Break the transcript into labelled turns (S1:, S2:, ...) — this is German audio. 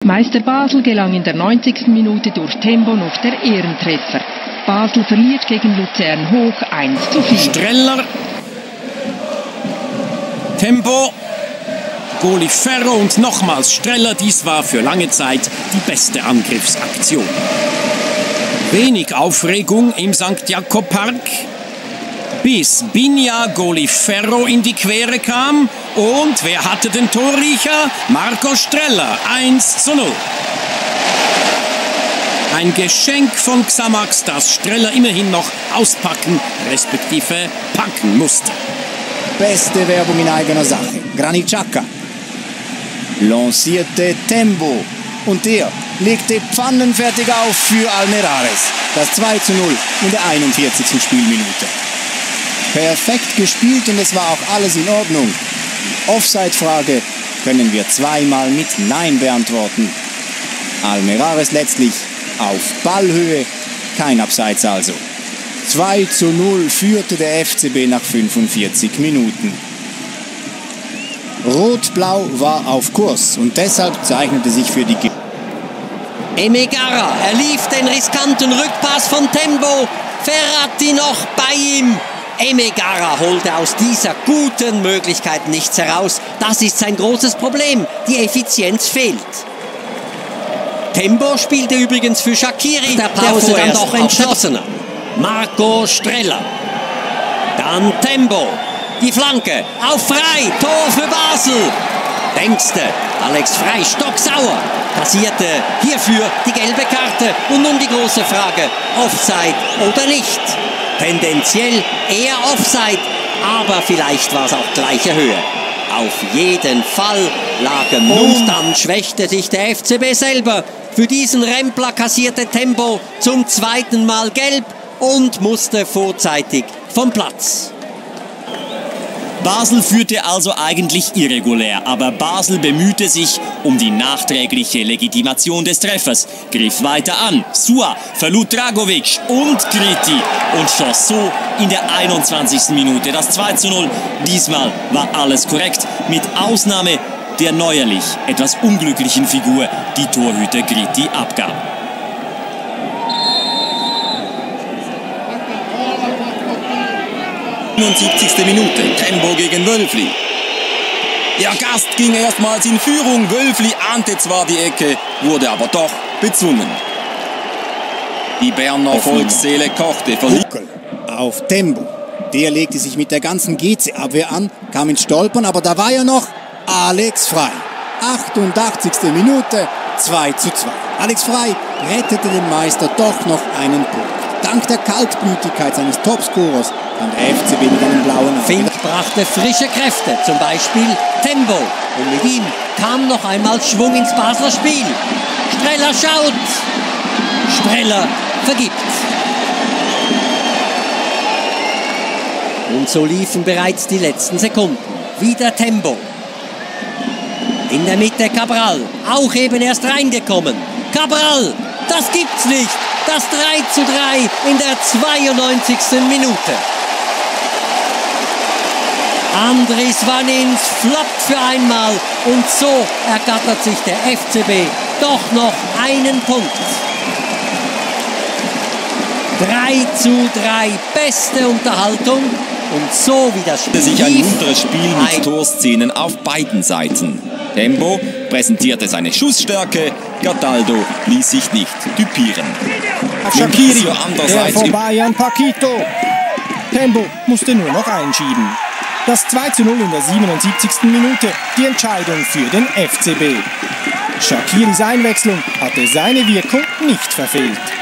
S1: Meister Basel gelang in der 90. Minute durch Tembo noch der Ehrentreffer. Basel verliert gegen Luzern hoch 1:4.
S2: Streller, Tembo, Goalie Ferro und nochmals Streller. Dies war für lange Zeit die beste Angriffsaktion. Wenig Aufregung im St. Jakob Park, bis Binja Goalie Ferro in die Quere kam. Und wer hatte den Torriecher? Marco Streller, 1:0. Ein Geschenk von Xamax, das Streller immerhin noch auspacken, respektive packen musste.
S3: Beste Werbung in eigener Sache. Granit Xhaka lancierte Tembo und der legte pfannenfertig auf für Almerares. Das 2:0 in der 41. Spielminute. Perfekt gespielt und es war auch alles in Ordnung. Die Offside-Frage können wir zweimal mit Nein beantworten. Almerares letztlich auf Ballhöhe, kein Abseits also. 2:0 führte der FCB nach 45 Minuten. Rot-Blau war auf Kurs und deshalb zeichnete sich für die
S4: Emegarra, er lief den riskanten Rückpass von Tembo, Ferrati noch bei ihm. Emegarra holte aus dieser guten Möglichkeit nichts heraus. Das ist sein großes Problem, die Effizienz fehlt. Tembo spielte übrigens für Shaqiri, der Pause dann doch entschlossener. Marco Streller, dann Tembo, die Flanke, auf Frei, Tor für Basel. Denkste, Alex Frei stocksauer, kassierte hierfür die gelbe Karte. Und nun die große Frage, Offside oder nicht? Tendenziell eher Offside, aber vielleicht war es auch gleiche Höhe. Auf jeden Fall lagen und dann schwächte sich der FCB selber. Für diesen Rempler kassierte Tembo zum zweiten Mal gelb und musste vorzeitig vom Platz.
S5: Basel führte also eigentlich irregulär, aber Basel bemühte sich um die nachträgliche Legitimation des Treffers, griff weiter an. Sua verlud Dragovic und Gritti und schoss so in der 21. Minute das 2:0. Diesmal war alles korrekt, mit Ausnahme der neuerlich etwas unglücklichen Figur, die Torhüter Gritti abgab.
S6: In der 70. Minute, Tembo gegen Wölfli. Der Gast ging erstmals in Führung. Wölfli ahnte zwar die Ecke, wurde aber doch bezwungen. Die Berner Volksseele kochte.
S3: Auf Tembo. Der legte sich mit der ganzen GC-Abwehr an, kam ins Stolpern, aber da war ja noch Alex Frei. 88. Minute, 2:2. Alex Frei rettete dem Meister doch noch einen Punkt. Dank der Kaltblütigkeit seines Topscorers kann der FCB mit einem blauen
S4: Fink brachte frische Kräfte, zum Beispiel Tembo. Und mit ihm kam noch einmal Schwung ins Basler Spiel. Streller schaut. Streller vergibt. Und so liefen bereits die letzten Sekunden. Wieder Tembo. In der Mitte Cabral, auch eben erst reingekommen. Cabral, das gibt's nicht. Das 3:3 in der 92. Minute. Andris Vanins floppt für einmal und so ergattert sich der FCB doch noch einen Punkt. 3:3, beste Unterhaltung und so wie das Spiel
S6: sich ein munteres Spiel mit Torszenen auf beiden Seiten. Tembo präsentierte seine Schussstärke, Cataldo ließ sich nicht typieren.
S7: Shaqiri, der vorbei an Paquito. Tembo musste nur noch einschieben. Das 2:0 in der 77. Minute, die Entscheidung für den FCB. Shaqiris Einwechslung hatte seine Wirkung nicht verfehlt.